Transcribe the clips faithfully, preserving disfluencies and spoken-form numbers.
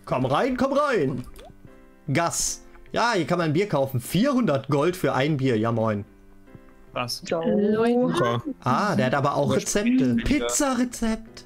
Komm rein, komm rein. Gas. Ja, hier kann man ein Bier kaufen. vierhundert Gold für ein Bier. Ja, moin. Was? Wucher. Ah, der hat aber auch Rezepte. Pizza-Rezept.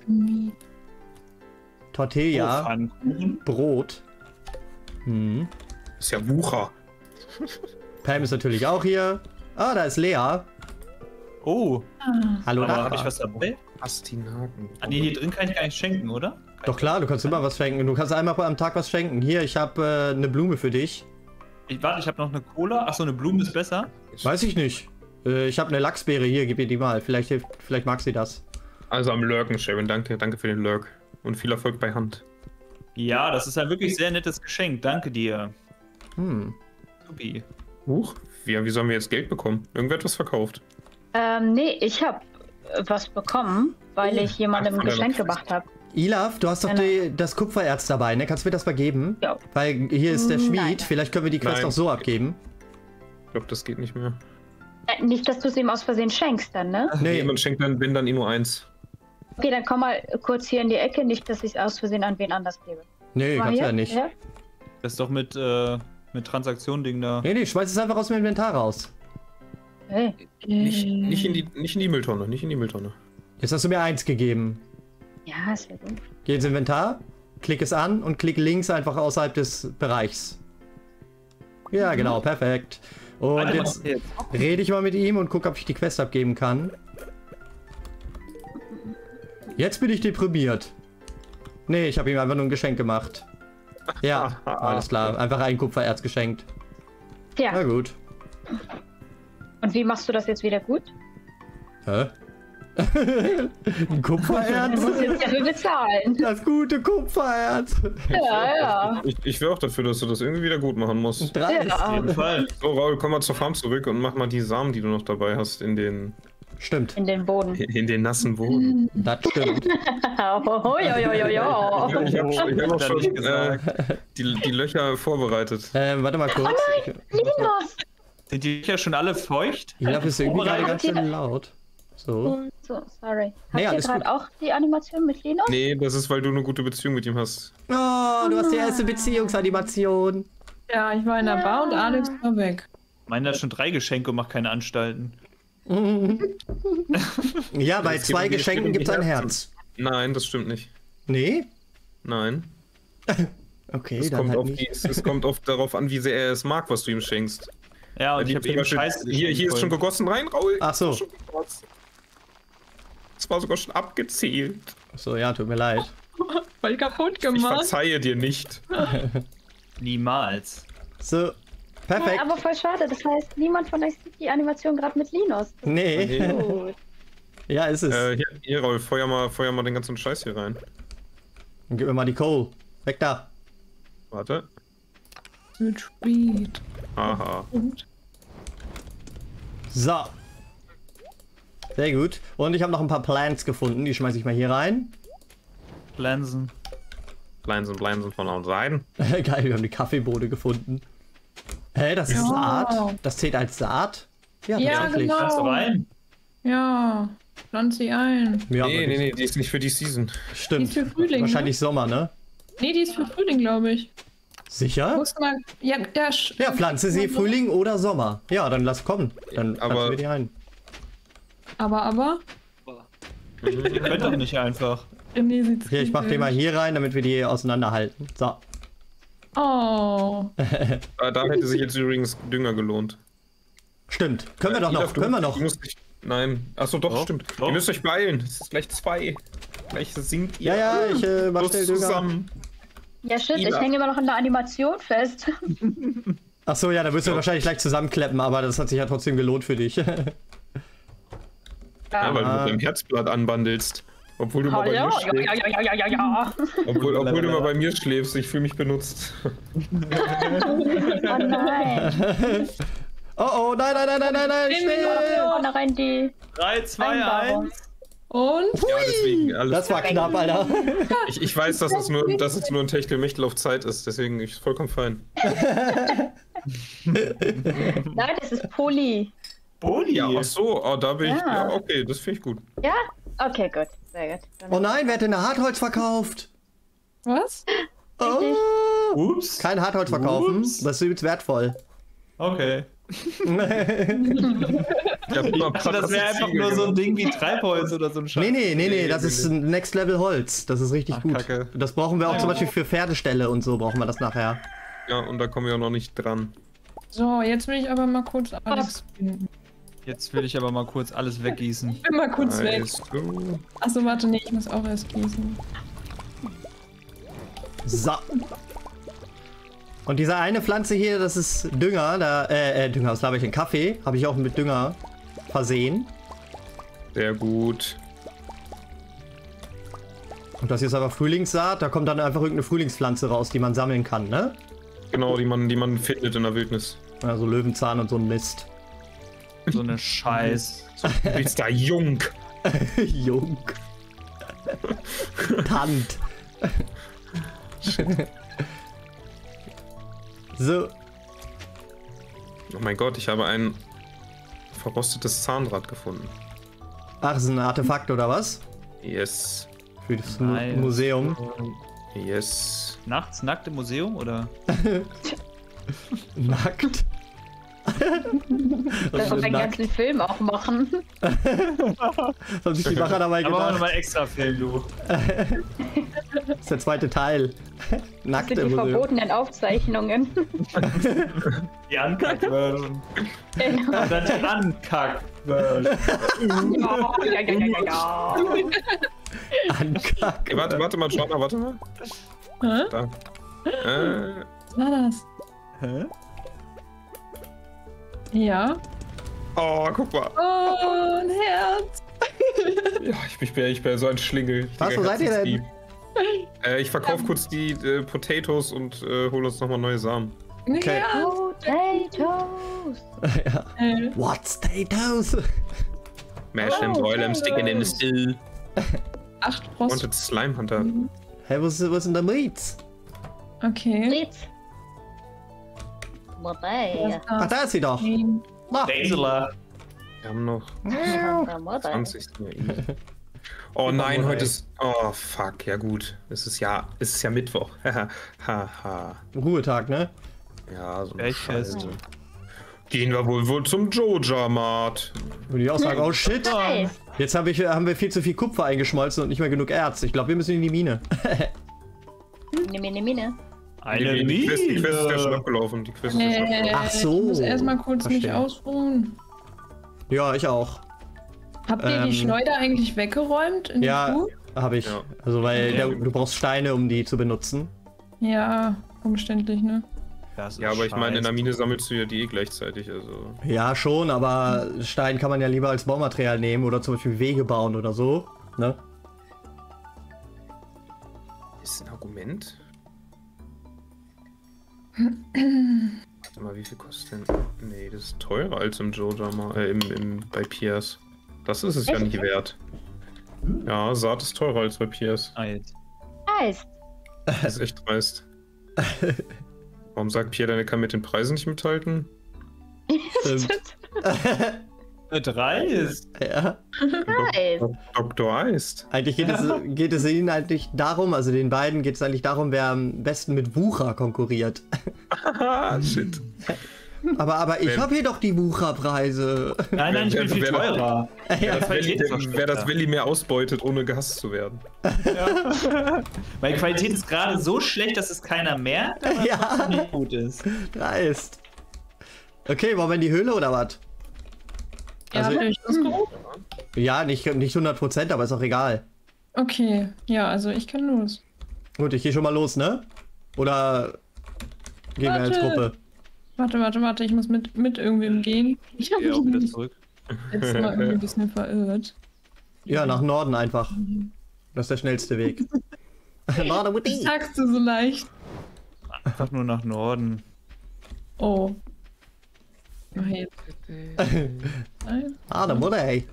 Tortilla. Oh, Pfannkuchen. Brot. Hm. Ist ja Wucher. Pam ist natürlich auch hier. Ah, da ist Lea. Oh, Hallo, aber habe Nachbar. ich was dabei? Pastinaken. Ah, nee, hier drin kann ich gar nicht schenken, oder? Doch klar, du kannst immer was schenken. Du kannst einmal am Tag was schenken. Hier, ich habe äh, eine Blume für dich. Ich warte, ich habe noch eine Cola. Achso, eine Blume ist besser. Weiß ich nicht. Äh, ich habe eine Lachsbeere hier, gib ihr die mal. Vielleicht hilft, vielleicht mag sie das. Also am Lurken, Sharon. Danke, danke für den Lurk. Und viel Erfolg bei Hand. Ja, das ist ein wirklich sehr nettes Geschenk. Danke dir. Hm. Supi. Huch, wie, wie sollen wir jetzt Geld bekommen? Irgendwer hat was verkauft. Ähm, nee, ich habe was bekommen, weil ich jemandem ein Ach, Geschenk gemacht habe. Ilaf, du hast doch Genau. die, das Kupfererz dabei, ne? Kannst du mir das mal geben? Ja. Weil hier ist der Schmied. Nein. Vielleicht können wir die Quest Nein. auch so abgeben. Ich glaube, das geht nicht mehr. Äh, nicht, dass du es ihm aus Versehen schenkst dann, ne? Nee, Nee, man schenkt dann, wenn dann eh nur eins. Okay, dann komm mal kurz hier in die Ecke, nicht, dass ich es aus Versehen an wen anders gebe. nee, Mal kannst du hier, ja nicht. Ja? Das ist doch mit, äh, mit Transaktion-Ding da. Nee, nee, schmeiß es einfach aus dem Inventar raus. Hey. Nicht, nicht, in die, nicht in die Mülltonne, nicht in die Mülltonne. Jetzt hast du mir eins gegeben. Ja, ist ja gut. Geh ins Inventar, klick es an und klick links einfach außerhalb des Bereichs. Ja, genau, perfekt. Und Alter, jetzt was ist jetzt? rede ich mal mit ihm und gucke, ob ich die Quest abgeben kann. Jetzt bin ich deprimiert. Nee, ich habe ihm einfach nur ein Geschenk gemacht. Ja, alles klar. Einfach ein Kupfererz geschenkt. Na Ja, gut. und wie machst du das jetzt wieder gut? Hä? Ein Kupfererz? Du musst jetzt dafür bezahlen. Das gute Kupfererz. Ja, ja. Ich, ich wäre auch dafür, dass du das irgendwie wieder gut machen musst. Dreist. Ja. Auf jeden Fall. So, Raul, komm mal zur Farm zurück und mach mal die Samen, die du noch dabei hast, in den, Stimmt, In den Boden. in den nassen Boden. das stimmt. Oh, jo, jo, jo, jo. Ich habe hab auch Hat er schon nicht äh, gesagt. die, die Löcher vorbereitet. Ähm, warte mal kurz. Linus! Sind die ja schon alle feucht? Ich glaube, es ist irgendwie gerade Habt ganz ihr- schön laut. So. So, sorry. Habt Nee, ihr alles gerade gut. auch die Animation mit Linus? Nee, das ist, weil du eine gute Beziehung mit ihm hast. Oh, du hast die erste Beziehungsanimation. Ja, ich war in der Bar und Alex war weg. Meiner hat schon drei Geschenke und macht keine Anstalten. Ja, bei Es zwei geht um die- Geschenken um die gibt es ein Herzen. Herz. Nein, das stimmt nicht. Nee? Nein. Okay, Es dann kommt, halt auf die, nicht. es, es kommt auf, darauf an, wie sehr er es mag, was du ihm schenkst. Ja, und Die ich habe zum eben Beispiel- Scheiße hier, hier ist schon gegossen rein, Raul. Ach so. Schon gegossen. Es war sogar schon abgezählt. So, ja, tut mir leid. Voll kaputt Ich gemacht. verzeihe dir nicht. Niemals. So, Ja, perfekt. aber voll schade. Das heißt, niemand von euch sieht die Animation gerade mit Linus. Nee, Gut. ja, ist es. Äh, hier, hier, Raul, feuer mal, feuer mal den ganzen Scheiß hier rein. Dann gib mir mal die Coal. Weg da. Warte. Retreat. Aha. Gut. So. Sehr gut. Und ich habe noch ein paar Plants gefunden. Die schmeiße ich mal hier rein. Blansen. Blinsen, blinsen von allen Seiten. Geil, wir haben die Kaffeebohne gefunden. Hä, das ist Ja. Saat? Das zählt als Saat? Ja, Ja, tatsächlich. genau. Kannst du rein? Ja, pflanz sie ein. Ja, nee, aber nee, die- nee, die ist nicht für die Season. Stimmt. Die ist für Frühling, Wahrscheinlich Sommer, ne? Nee, die ist für Frühling, glaube ich. Sicher? Muss mal. Ja, ja, sch- Ja, pflanze sie Frühling oder Sommer. Ja, dann lass kommen. Dann Aber- pflanzen wir die ein. Aber, aber. Ihr könnt doch nicht einfach. Nee, sieht's Hier, ich mach den mal kritisch. hier rein, damit wir die auseinanderhalten. So. Oh. Äh, da hätte sich jetzt übrigens Dünger gelohnt. Stimmt. Können wir doch Ida, noch. du- Können wir noch. du musst dich- Nein. Achso, doch, Doch, stimmt. doch. Ihr müsst euch beeilen. Es ist gleich zwei. Gleich sinkt ihr. Ja, ja, ich äh, mach Los schnell Dünger. zusammen. Ja, shit, ich Ida. hänge immer noch an der Animation fest. Ach so, ja, da wirst du Ja. wahrscheinlich gleich zusammenkleppen, aber das hat sich ja trotzdem gelohnt für dich. Ja, weil du Ah. mit deinem Herzblatt anbandelst. Obwohl du mal Oh, bei ja, mir ja, schläfst. ja, ja, ja, ja, ja. Obwohl, obwohl du mal bei mir schläfst. Ich fühle mich benutzt. Oh nein. Oh oh, nein, nein, nein, nein, nein, nein, schnell! Vorne rein die drei, zwei, Einbauung. eins. Und? Ja, deswegen alles. Das war knapp, Alter. Ich, ich weiß, dass es nur, dass es nur ein Techtelmechtel auf Zeit ist. Deswegen ist vollkommen fein. Nein, das ist Poli. Boni. Ja, ach so. Oh, da bin ich. Ja. Ja, okay, das finde ich gut. Ja? Okay, gut. Sehr gut. Dann- Oh nein, wer hat denn ein Hartholz verkauft? Was? Oh, Ups. Kein Hartholz verkaufen. Ups. Das ist übelst wertvoll. Okay. Ich hab Ich immer dachte, das wäre einfach nur so ein Ding wie Treibholz oder so ein Scheiß. Nee, nee, nee, nee, Nee, das nee, ist ein Next Level Holz. Das ist richtig Ach, gut. Kacke. Das brauchen wir auch zum Beispiel für Pferdeställe und so brauchen wir das nachher. Ja, und da kommen wir auch noch nicht dran. So, jetzt will ich aber mal kurz Alex finden. Jetzt will ich aber mal kurz alles weggießen. Ich bin mal kurz weg. Weißt du? Achso, warte, nee, ich muss auch erst gießen. So. Und diese eine Pflanze hier, das ist Dünger, da, äh, äh Dünger, was habe ich, einen Kaffee, habe ich auch mit Dünger versehen. Sehr gut. Und das hier ist aber Frühlingssaat, da kommt dann einfach irgendeine Frühlingspflanze raus, die man sammeln kann, ne? Genau, die man, die man findet in der Wildnis. Also Löwenzahn und so ein Mist. So eine Scheiß. Du bist da jung. Jung. Tant. So. Oh mein Gott, ich habe ein verrostetes Zahnrad gefunden. Ach, das ist ein Artefakt oder was? Yes. Für das Mu Nice. Museum. Yes. Nachts nackt im Museum oder? Nackt. Das soll den ganzen Film auch machen. Haben sich die Macher dabei Da machen wir gedacht. nochmal extra Film, du. Das ist der zweite Teil. Das Nackt sind im die Museum. verbotenen Aufzeichnungen. Die Uncut-Version. Und dann die Uncut-Version. Ja, ja, ja, ja, ja. Ankack. Hey, warte, warte mal, Joanna, warte mal. Hä? Da. Äh, Was war das? Hä? Ja. oh, guck mal. Oh, ein Herz. Ja, ich, ich, bin, ich bin so ein Schlingel. Ich Was, denke, wo seid ihr denn? Herzensdieb. Äh, ich verkaufe kurz die äh, Potatoes und äh, hole uns nochmal neue Samen. Ein Okay. Herz. Potatoes. Ja. Äh, What's potatoes? Mash them, Oh, boil them, stick it in the potatoes. still. Acht Rost. Wanted Slime Hunter. Hey, wo ist, wo ist denn der Meats? Okay. Seht's? Wobei. Ach, da ist sie doch. Nein. Na. Baseler. Wir haben noch Wobei. zwanzig. Oh nein, heute ist. Oh fuck, ja gut. Es ist ja, es ist ja Mittwoch. Haha. Ruhetag, ne? Ja, so eine Welches? Scheiße. Gehen wir wohl wohl zum Joja-Mart. Würde ich auch sagen, oh shit. Nice. Jetzt hab ich, haben wir viel zu viel Kupfer eingeschmolzen und nicht mehr genug Erz. Ich glaube, wir müssen in die Mine. Mine, Mine, Mine. Eine die, die, Quest, die Quest ist ja schon Mine. abgelaufen. Die Quest ist ja schon Äh, abgelaufen. Ach so. Ich muss erstmal kurz mich Verstehe. ausruhen. Ja, ich auch. Habt ihr Ähm, die Schleuder eigentlich weggeräumt in Ja, die Kuh? habe ich. Ja. Also, weil Okay. der, du brauchst Steine, um die zu benutzen. Ja, umständlich, ne? Das ist Ja, aber ich meine, in der scheiße. Mine sammelst du ja die eh gleichzeitig. Also. Ja, schon, aber Stein kann man ja lieber als Baumaterial nehmen oder zum Beispiel Wege bauen oder so. Ne? Ist ein Argument? Warte mal, wie viel kostet denn? Nee, das ist teurer als im Joja mal, äh, im, im, bei Piers. Das ist es ja Echt? nicht wert. Ja, Saat ist teurer als bei Piers. Ah, jetzt. Nice. Das ist echt dreist. Warum sagt Pierre, deine kann mit den Preisen nicht mithalten? Stimmt. Drei ist. Ja. Nice. Doktor Eist. Eigentlich geht es, geht es ihnen eigentlich darum, also den beiden geht es eigentlich darum, wer am besten mit Wucher konkurriert. Haha, shit. Aber, aber ich Wenn- habe hier doch die Wucherpreise. Nein, nein, ich bin Wer- viel wer- teurer. Wer Ja, das, Valley, Qualität ist noch wer das schlechter. Valley mehr ausbeutet, ohne gehasst zu werden. Meine Qualität ist gerade so schlecht, dass es keiner merkt, aber Ja. trotzdem nicht gut ist. Dreist. Okay, wollen wir in die Höhle oder was? Ja, Also- habt ihr euch ausgeruht? Ja, nicht, nicht hundert Prozent, aber ist auch egal. Okay, ja, also ich kann los. Gut, ich gehe schon mal los, ne? Oder gehen wir als Warte. Gruppe? Warte, warte, warte, ich muss mit, mit irgendwem gehen. Ich Ich habe gehe auch wieder mich zurück. jetzt mal irgendwie ein bisschen verirrt. Ja, nach Norden einfach. Das ist der schnellste Weg. Norden with Das die. sagst du so leicht. Einfach nur nach Norden. Oh. Mach ich jetzt. Nein. Ah, der Mutter, ey.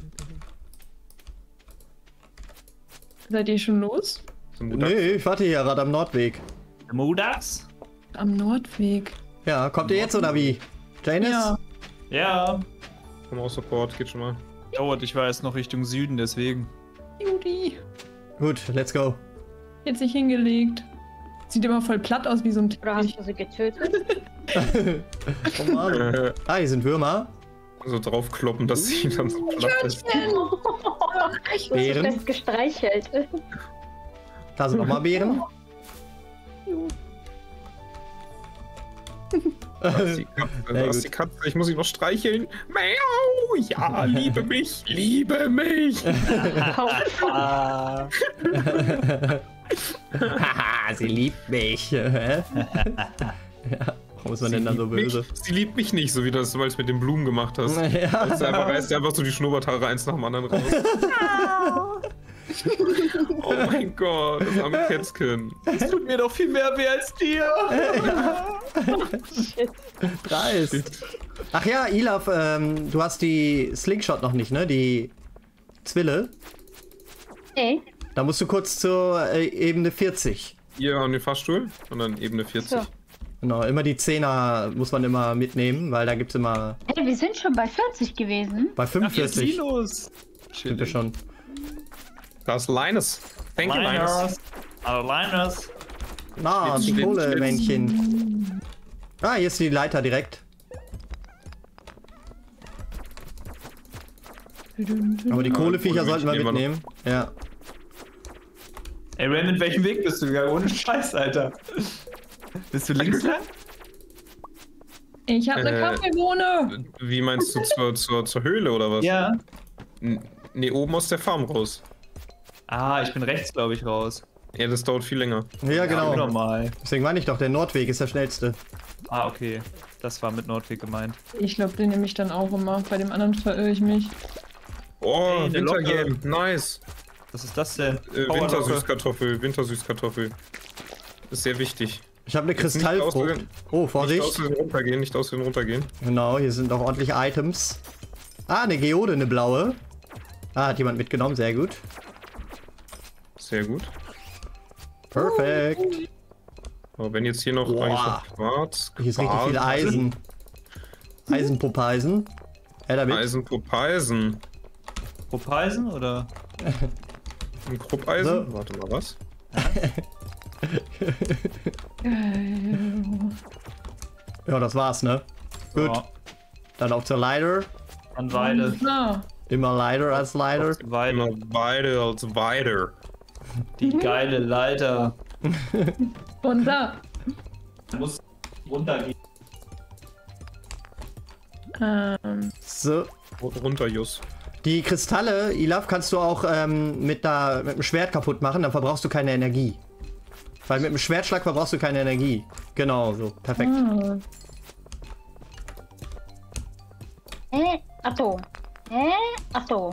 Seid ihr schon los? Zum Mutter- Nee, ich warte hier gerade am Nordweg. Mudax? Am Nordweg. Ja, kommt ihr jetzt oder wie? Janice? Ja. Ja. Komm aus Support, geht schon mal. Dauert, ich war jetzt noch Richtung Süden, deswegen. Judy. Gut, let's go. Jetzt sich hingelegt. Sieht immer voll platt aus wie so ein Oder hast Teppich. du sie getötet? Oh Mann. Äh, Ah, hier sind Würmer. so draufkloppen, dass sie dann so platt ist. Du hast sie Beeren. fest gestreichelt. Da sind nochmal Beeren. Da ist die Katze, da Sehr ist gut. die Katze, ich muss sie noch streicheln. Miau, ja, liebe mich, liebe mich. Ah, Haha, sie liebt mich. Hä? Ja, warum ist man denn dann so liebt böse? Mich, sie liebt mich nicht, so wie du das mal mit dem Blumen gemacht hast. Ja. Also einfach reißt einfach so die Schnurrbarthaare eins nach dem anderen raus. Oh mein Gott, das arme Kätzchen. das tut mir doch viel mehr weh als dir. Dreist. Ach ja, Ilaf, ähm, du hast die Slingshot noch nicht, ne? Die Zwille. Nee. Da musst du kurz zur äh, Ebene vierzig. Hier an den Fahrstuhl und dann Ebene vierzig. So. Genau, immer die Zehner muss man immer mitnehmen, weil da gibt's immer Hey, wir sind schon bei vierzig gewesen. bei Ach, hier ist fünfundvierzig Linus. sind wir schon. Da ist Linus. Thank you, Linus. Linus. Hallo Linus. Na, Jetzt die steht- Kohlemännchen. Ah, hier ist die Leiter direkt. Aber die Kohleviecher sollten wir Kohlemännchen mitnehmen. Ja. Ey, Raymond, welchen Weg bist du gegangen? Ohne Scheiß, Alter. Bist du links lang? Ich habe eine Äh, Kaffeebohne. Wie meinst du zur, zur, zur Höhle oder was? Ja. N- Nee, oben aus der Farm raus. Ah, ich bin rechts, glaube ich, raus. Ja, das dauert viel länger. Ja, genau. Normal. Deswegen meine ich doch, der Nordweg ist der schnellste. Ah, okay. Das war mit Nordweg gemeint. Ich glaube, den nehme ich dann auch immer. Bei dem anderen verirre ich mich. Oh, Ey, eine Locke. Wintergame, nice. Was ist das denn? Äh, Powerlocke. Wintersüßkartoffel, Wintersüßkartoffel. Ist sehr wichtig. Ich habe eine Jetzt nicht Kristallfrucht. auswählen. Oh, Nicht Vorsicht. aussehen runtergehen, nicht aussehen runtergehen. Genau, hier sind auch ordentliche Items. Ah, eine Geode, eine blaue. Ah, hat jemand mitgenommen, sehr gut. Sehr gut. Perfekt. Aber wenn jetzt hier noch, Boah. eigentlich noch Quarz, Hier ist richtig viel Quarz- Eisen. Eisenpuppeisen. Ja, damit. Eisenpuppeisen. Propeisen oder? Ein Kruppeisen? So. Warte mal, was? Ja, das war's, ne? Gut. Ja. Dann auch zur Leiter. An Weide. Na, Immer Leiter als Leiter. Weide. Immer weiter als weiter. Die geile Leiter. runter. Muss runtergehen. Ähm, So. Runter, Jus. Die Kristalle, Ilaf, kannst du auch ähm, mit, der, mit dem Schwert kaputt machen, dann verbrauchst du keine Energie. Weil mit dem Schwertschlag verbrauchst du keine Energie. Genau, so. Perfekt. ah. Hä? Ach so. Hä? Ach so.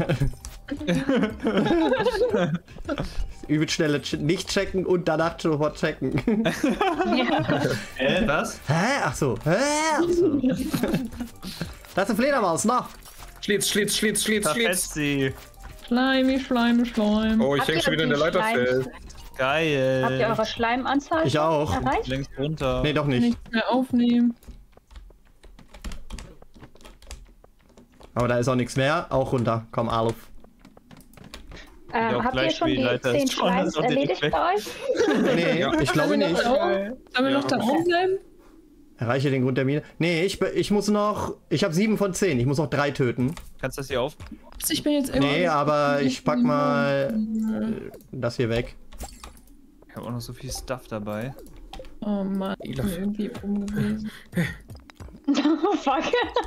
Übel schnelle Ch nicht checken und danach sofort checken. Ja. Äh, was? Hä? Ach so. Hä? Ach so. Da ist eine Fledermaus, noch. Schlitz, Schlitz, Schlitz, Schlitz, Schlitz. Verfetzt sie. Schleimi, Schleimi, Schleim. Oh, ich Habt häng ihr schon wieder in der die Leiter Schleim- fest. Geil. Habt ihr eure Schleimanzahl Ich auch. erreicht? Längst runter. Nee, doch Kann nicht. nichts mehr aufnehmen. Aber da ist auch nichts mehr. Auch runter. Komm, Alf. Ja, Ähm, auch habt ihr gleich schon wie die Leiter zehn ist schon, Schleims ist auch direkt erledigt weg. bei euch? Nee, Ja. ich glaube Sollen wir nicht. noch da oben- Sollen wir Ja. noch da oben bleiben? Erreiche den Grund der Mine. Nee, ich, be- ich muss noch... Ich habe sieben von zehn. Ich muss noch drei töten. Kannst du das hier auf? Ups, Ich bin jetzt immer. Nee, aber ich pack mal äh, das hier weg. Ich habe auch noch so viel Stuff dabei. Oh Mann, ich bin irgendwie oben gewesen. Fuck.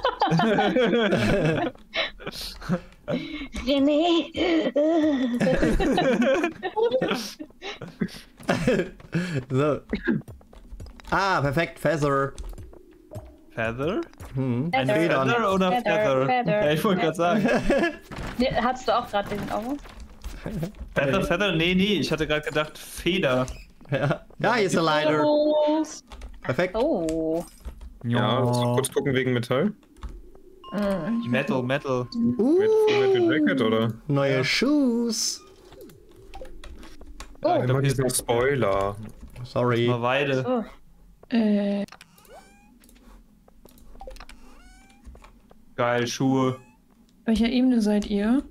René. So. Ah, perfekt. Feather. Feather? Hm. Ein Feather. Feather oder Feather, Feather? Feather. Ja, ich wollte gerade sagen. Nee, hattest du auch gerade den Augen? Feather, Feather? Nee, nee, ich hatte gerade gedacht Feder. Ja. Ja, hier ist der Leiter. Los. Perfekt. Oh. Ja, willst du kurz gucken wegen Metall? Ah, ich Metal, Metal. Uh, Mit Full Metal Jacket, oder? neue Shoes. Oh. Immer diesen Spoiler. Sorry. Mal Weide. Oh. Äh, Geil, Schuhe. welcher Ebene seid ihr?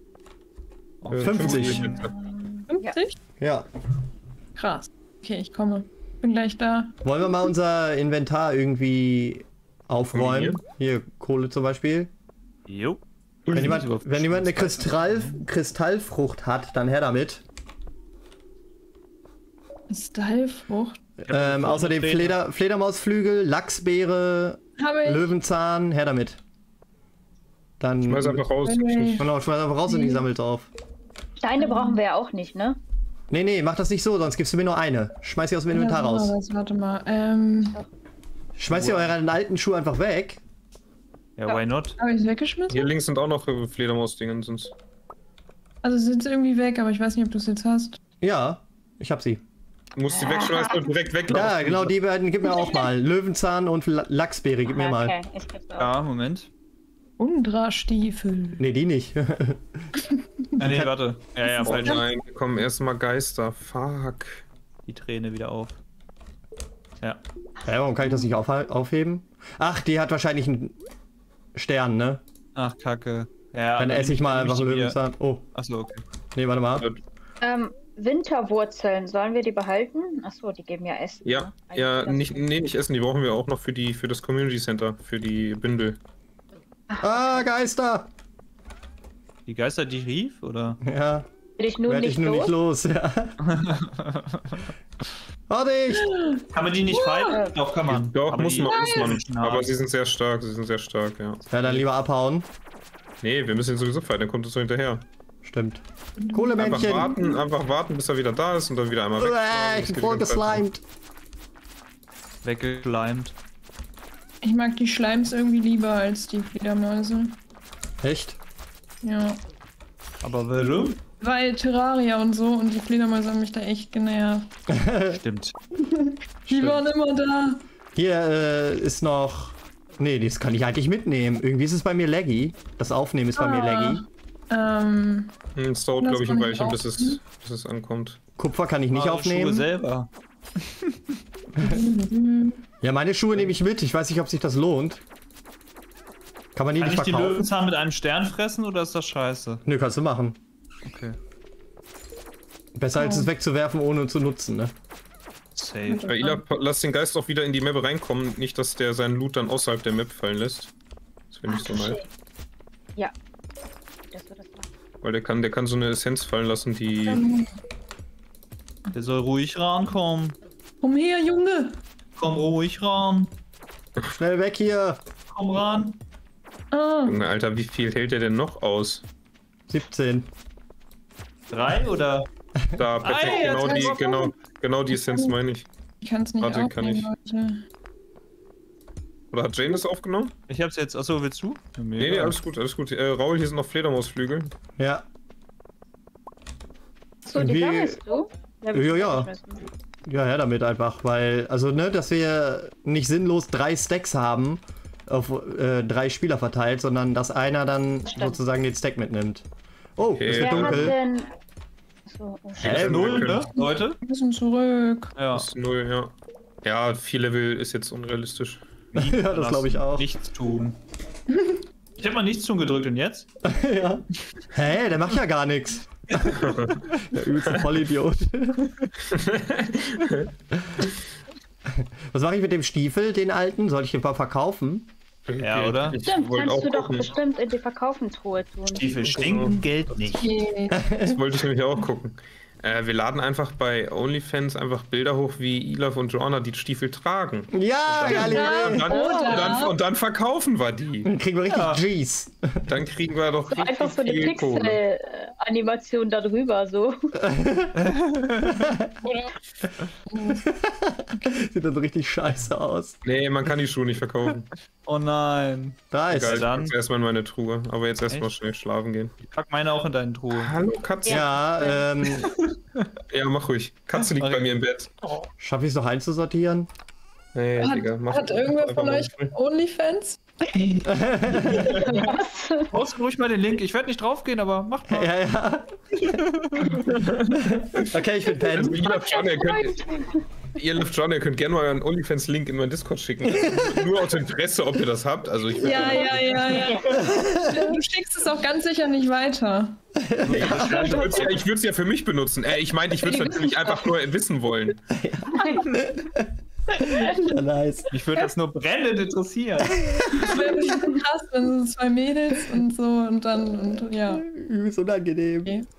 fünfzig. fünfzig? Ja. Krass. Okay, ich komme. Bin gleich da. Wollen wir mal unser Inventar irgendwie aufräumen? Hier, Kohle zum Beispiel. Jo. Wenn jemand, wenn jemand eine Kristall, Kristallfrucht hat, dann her damit. Stylefrucht. Ähm, außerdem Fleder, Fledermausflügel, Lachsbeere, Habe ich. Löwenzahn, her damit. Dann. Schmeiß einfach raus. Okay. Genau, schmeiß einfach raus und ich sammel's auf. Steine brauchen wir ja auch nicht, ne? Nee, nee, mach das nicht so, sonst gibst du mir nur eine. Schmeiß sie aus dem Inventar Ja, raus. was, warte mal. Ähm, Schmeißt ihr euren alten Schuh einfach weg. Ja, why not? habe ich es weggeschmissen? Hier links sind auch noch äh, Fledermaus-Dingen. Sonst. Also sind sie irgendwie weg, aber ich weiß nicht, ob du es jetzt hast. Ja, ich hab sie. Du musst die wegschmeißen und direkt weglaufen. Ja, genau, die beiden gib mir auch mal. Löwenzahn und La- Lachsbeere, gib mir mal. Okay, ich geb's auch. Ja, Moment. Undra-Stiefel. Nee, die nicht. Ah, nee, warte. Ja, ja, Oh falsch. nein, hier kommen erstmal Geister. Fuck. Die Träne wieder auf. Ja. Ja, warum kann ich das nicht auf aufheben? Ach, die hat wahrscheinlich einen Stern, ne? Ach, Kacke. Ja, Dann esse ich mal einfach Löwenzahn. Oh, Achso, okay. nee, warte mal. Ähm, Winterwurzeln, sollen wir die behalten? Achso, die geben ja Essen. Ja, ne? ja, Eigentlich nicht, nee, nicht essen, die brauchen wir auch noch für die für das Community Center, für die Bündel. Ah, Geister! Die Geister, die rief, oder? Ja, Will ich nun werd nicht ich nur los? nicht los. Ja. Warte ich! Kann man die nicht fighten? Doch, kann man. Doch, Aber muss die- man, muss man. Nein. Aber sie sind sehr stark, sie sind sehr stark, ja. Ja, dann lieber abhauen. Nee, wir müssen ihn sowieso fighten, dann kommt es so hinterher. Stimmt. Einfach Kohlemännchen! warten, einfach warten, bis er wieder da ist und dann wieder einmal weg. Uäh, ich bin voll geslimed. Weggeschleimt. Ich mag die Schleims irgendwie lieber als die Fledermäuse. Echt? Ja. Aber warum? Weil Terraria und so und die Fledermäuse haben mich da echt genervt. Stimmt. Die waren immer da. Hier äh, ist noch... Nee, das kann ich eigentlich mitnehmen. Irgendwie ist es bei mir laggy. Das Aufnehmen ist bei mir Ah. laggy. Ähm, Hm, Es dauert, Das glaube ich, ein kann ich Weilchen, auch bis es, bis es ankommt. Kupfer kann ich nicht Ah, Schuhe aufnehmen. selber. Ja, meine Schuhe nehme ich mit. Ich weiß nicht, ob sich das lohnt. Kann man die Kann nicht ich die verkaufen? Löwenzahn mit einem Stern fressen oder ist das scheiße? Nö, kannst du machen. Okay. Besser als Oh. es wegzuwerfen, ohne zu nutzen, ne? Safe. Äh, Ila, lass den Geist auch wieder in die Map reinkommen, nicht, dass der seinen Loot dann außerhalb der Map fallen lässt. Das finde ich so nice. Ja. Das wird das machen. Weil der kann, der kann so eine Essenz fallen lassen, die. Der soll ruhig rankommen. komm her, Junge. Komm ruhig ran. Schnell weg hier! Komm ran. Ah, Junge, Alter, wie viel hält der denn noch aus? siebzehn. Drei oder? Da, perfekt, Ei, jetzt genau hat's die, noch genau, genau die Essenz meine ich. ich kann es nicht Warte, kann aufnehmen, Leute. Oder hat Jane das aufgenommen? Ich hab's jetzt. Achso, willst du? Nee, nee, alles gut, alles gut. Äh, Raul, hier sind noch Fledermausflügel. Ja. So, die Wie- sammelst du? Ja, Ja, ja. Ja, her damit einfach, weil, also, ne, dass wir nicht sinnlos drei Stacks haben, auf äh, drei Spieler verteilt, sondern dass einer dann Stimmt. sozusagen den Stack mitnimmt. Oh, Okay. es wird Wer hat dunkel. denn... Achso, oh shit. Hä? Null, ne? Leute? Wir müssen zurück. Ja. Das ist null, ja. Ja, vier Level ist jetzt unrealistisch. Ja, das glaube ich auch. Nichts tun. Ich hab mal nichts tun gedrückt und jetzt? Ja. Hä, der macht ja gar nichts. Der übelste Vollidiot. Was mache ich mit dem Stiefel, den alten? Soll ich den mal verkaufen? Ja, oder? Ich Stimmt, wollte kannst auch du doch gucken. bestimmt in die Verkaufentruhe tun. Stiefel stinken, Geld nicht. Okay. Das wollte ich nämlich auch gucken. Äh, wir laden einfach bei OnlyFans einfach Bilder hoch, wie Ilaf und Joanna die Stiefel tragen. Ja, geile Und Idee. dann, und dann, und dann verkaufen wir die. Dann kriegen wir richtig Ja. G's. Dann kriegen wir doch So richtig einfach so eine viel Kohle. Pixel-Animation darüber, so. Sieht dann so richtig scheiße aus. Nee, man kann die Schuhe nicht verkaufen. Oh nein. Da ist. Egal, ich dann. pack's erstmal in meine Truhe. Aber jetzt erstmal Echt? schnell schlafen gehen. Pack meine auch in deine Truhe. Hallo Katze. Ja, Ja, ähm, mach ruhig. Katze liegt Okay. bei mir im Bett. schaffe ich es noch einzusortieren? Nee, Hat, Digga, mach hat mach irgendwer einfach von mal euch schnell. Onlyfans? Was? Post ruhig mal den Link. Ich werde nicht draufgehen, aber macht mal. Ja, ja. Okay, ich bin Also, Pen. Ilaf schon, er könnte, Ihr Liv John, ihr könnt gerne mal euren OnlyFans-Link in meinen Discord schicken. Nur aus Interesse, ob ihr das habt. Also ich Ja, ja, ja, ja. Du schickst es auch ganz sicher nicht weiter. Ja, ich würde es ja, ich würd's ja für mich benutzen. Äh, ich meine, ich würde es natürlich einfach nur wissen wollen. Ja, nice. Mich würde das nur brennend interessieren. Das wäre ein bisschen krass, wenn so zwei Mädels und so und dann, und ja. Übelst unangenehm. Okay.